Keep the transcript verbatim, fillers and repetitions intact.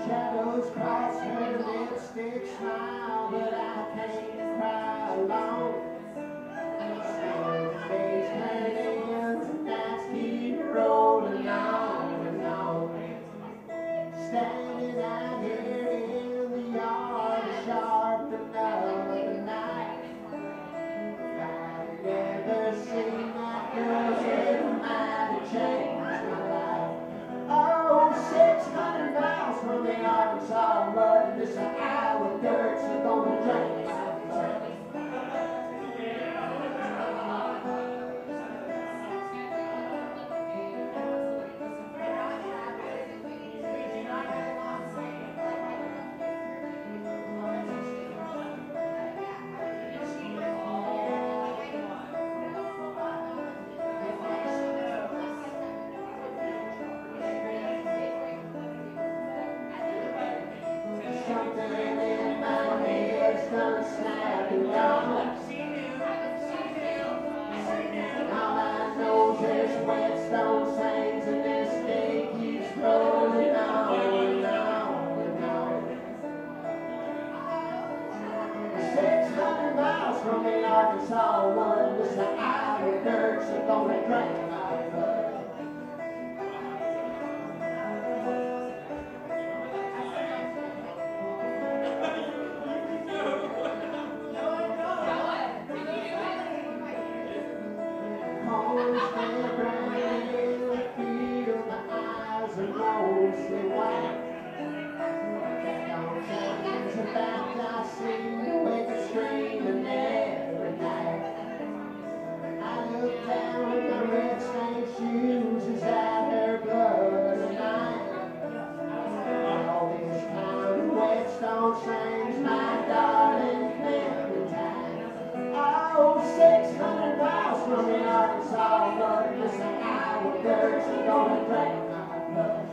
Shadows cross her lipstick smile, but I can't cry alone. Days turn into nights keep rolling on and on. Standing out here in the yard, sharp another night. I've never seen that girl, it might have changed my life. Oh, six hundred miles from the Arkansas mud, this an hour dirt's gonna drink my blood. Something in my head's done snapping down. All I know is there's whetstone sings and this day keeps rolling on and on and on. Six hundred miles from the Arkansas one, this the hour dirt's gonna drink my blood. Mostly white. Don't change the fact I see you wake up screaming every night. I look down at my red stained shoes, is that her blood tonight? All these kind of whetstone strings, my darling clementine. Oh, six hundred miles from the Arkansas mud, this an hour dirt's gonna drink my blood.